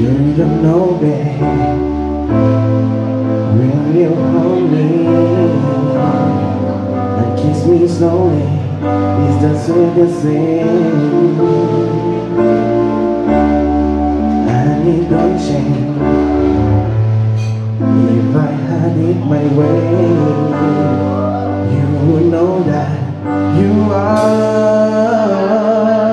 You don't know, babe, when you hold me and kiss me slowly, it's the sweetest thing. And it don't change if I had it my way. You would know that you are.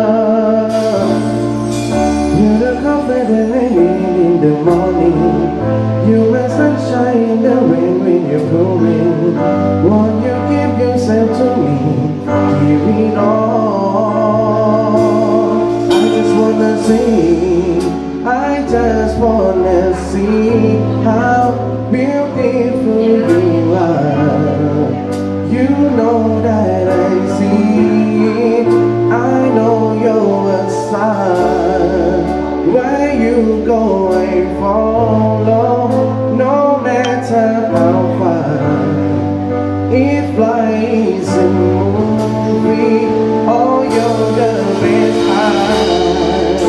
You're the comfort that I need in the morning. You're my sunshine in the rain when you're pouring. Won't you give yourself to me? Give it all. I just wanna see, I just wanna see how beautiful you are. You know that I see, I know you're a star. Where you go I follow, no matter how far. If life is a movie, oh, you're the best part.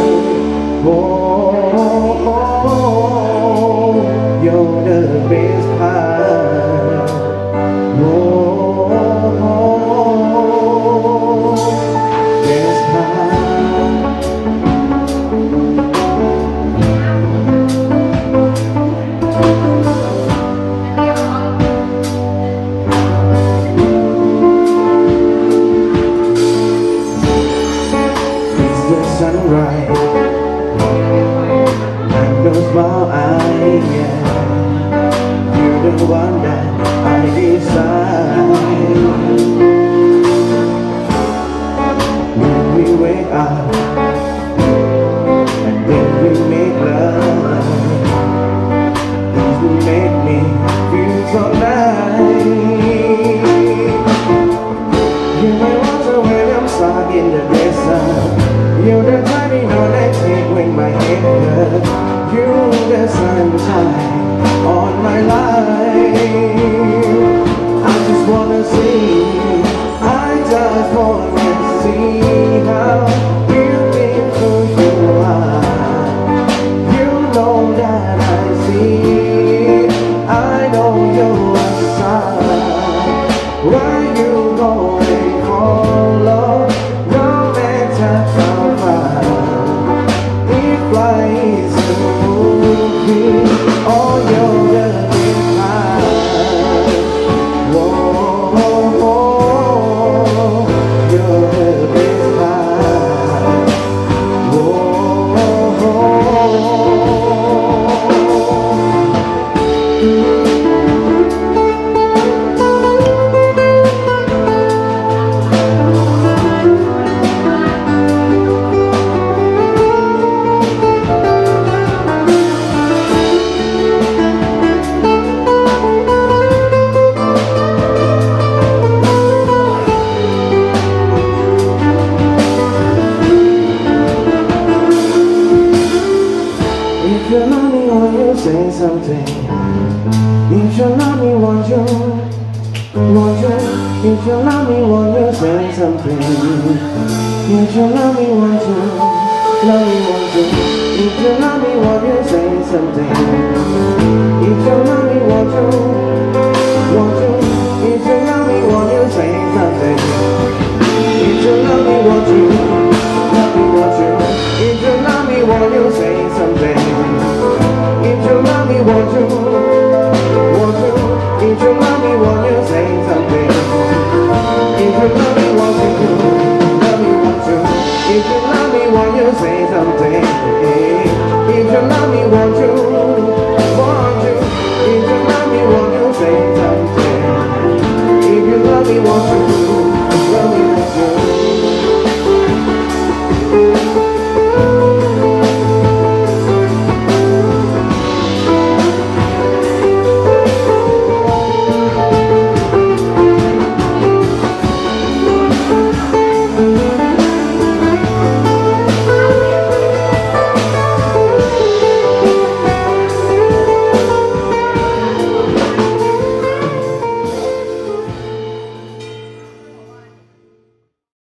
Oh, oh, oh, you're the best part. Oh, oh, oh, best part. Sunrise and those small eyes, yeah. You're the one that I desire. When we wake up and when we make love, you make me feel so nice. You may water when I'm stuck in the desert. You're the tiny note I take when my head hurts. You're the sunshine on my life. I just wanna see, I just wanna see how beautiful you are. You know that I see, I know you're a star. Where you go and follow, no matter how far. If life is a movie, oh, you're the best part. Whoa, oh, oh, you're the best part. Whoa, oh, if you love me, won't you say something? If you love me, won't you? If you love me, won't you say something? If you love me, won't you? Love me, won't you? If you love me, won't you say something? If you love me, won't you?